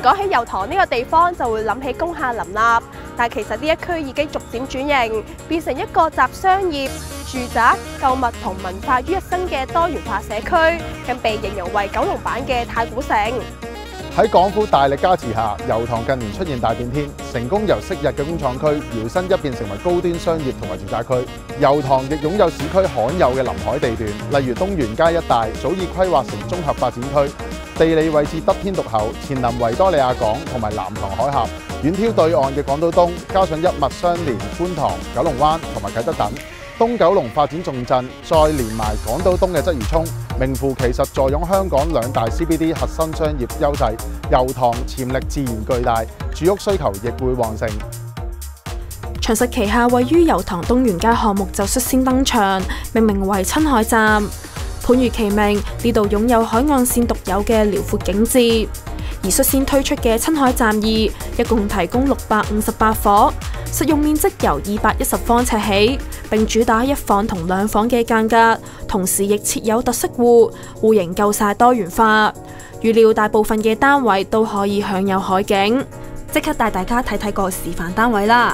講起油塘呢個地方，就會諗起工廈林立，但其實呢一區已經逐漸轉型，變成一個集商業、住宅、購物同文化於一身嘅多元化社區，更被形容為九龍版嘅太古城。 喺港府大力加持下，油塘近年出現大變天，成功由昔日嘅工廠區搖身一變成為高端商業同埋住宅區。油塘亦擁有市區罕有嘅臨海地段，例如東源街一帶早已規劃成綜合發展區，地理位置得天獨厚，前臨維多利亞港同埋南塘海峽，遠眺對岸嘅港島東，加上一脈相連觀塘、九龍灣同埋啟德等東九龍發展重鎮，再連埋港島東嘅鰂魚涌，名副其實坐擁香港兩大 CBD 核心商業優勢，油塘潛力自然巨大，住屋需求亦會旺盛。 長實旗下位於油塘東源街項目就率先登場，命名為親海站。番如其名，呢度擁有海岸線獨有嘅遼闊景致。而率先推出嘅親海站2，一共提供658伙，實用面積由210方尺起，並主打1房同2房嘅間隔，同時亦設有特色戶，戶型夠晒多元化。預料大部分嘅單位都可以享有海景。即刻帶大家睇睇個示範單位啦！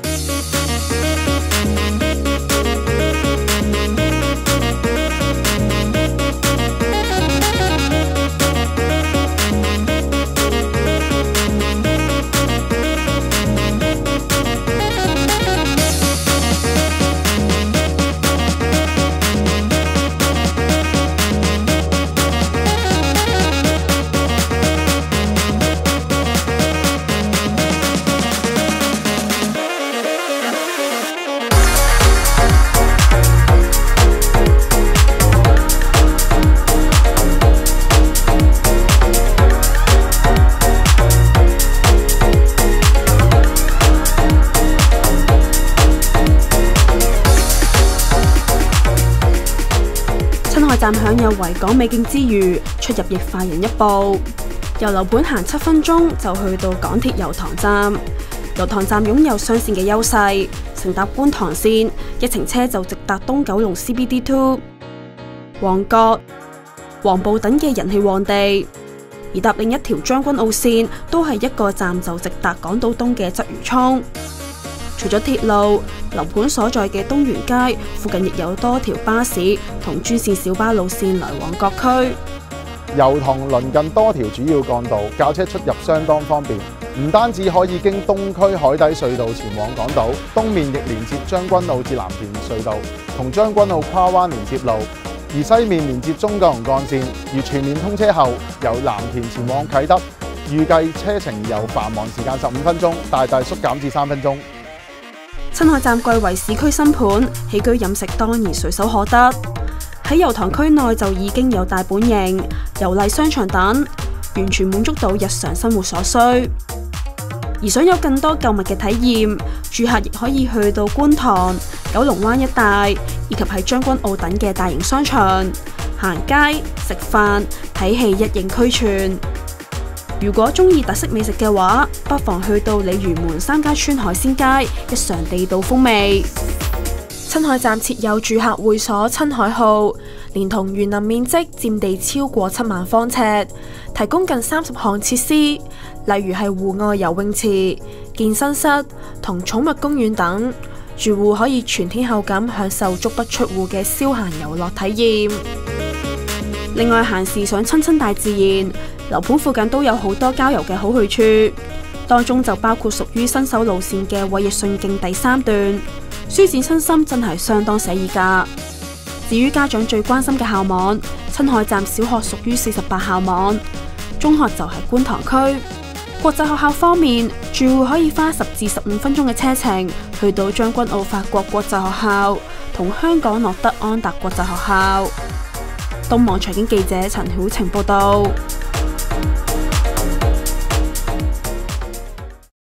親海站享有維港美景之餘，出入亦快人一步。由樓盤行7分鐘就去到港鐵油塘站。油塘站擁有雙線嘅優勢，乘搭觀塘線一程車就直達東九龍 CBD2、旺角、黃埔等嘅人氣旺地。而搭另一條將軍澳線都係一個站就直達港島東嘅鰂魚涌。除咗鐵路，樓盤所在嘅東源街附近亦有多條巴士同專線小巴路線來往各區。 油塘鄰近多條主要幹道，駕車出入相當方便。唔單止可以經東區海底隧道前往港島，東面亦連接將軍澳至藍田隧道，同將軍澳跨灣連接路；而西面連接中九龍幹線。而全面通車後，由藍田前往啟德，預計車程由繁忙時間15分鐘，大大縮減至3分鐘。 親海站貴為市區新盤，起居飲食當然隨手可得。喺油塘區內就已經有大本營、油麗商場等，完全滿足到日常生活所需。而想有更多購物嘅體驗，住客亦可以去到觀塘、九龍灣一帶，以及喺將軍澳等嘅大型商場行街、食飯、睇戲一應俱全。如果中意特色美食嘅話，不妨去到鯉魚門3街村海鮮街，一嘗地道風味。親海站設有住客會所親海號，連同園林面積佔地超過7萬方尺，提供近30項設施，例如係戶外游泳池、健身室同寵物公園等。住戶可以全天候咁享受足不出戶嘅消閒遊樂體驗。另外，閒時想親大自然，樓盤附近都有好多郊遊嘅好去處，當中就包括屬於新手路線嘅衛奕信徑第3段，舒展身心真係相當寫意㗎。至於家長最關心嘅校網，親海站小學屬於48校網，中學就係觀塘區。國際學校方面，住戶可以花10至15分鐘嘅車程去到將軍澳法國國際學校同香港諾德安達國際學校。東網財經記者陳曉晴報道。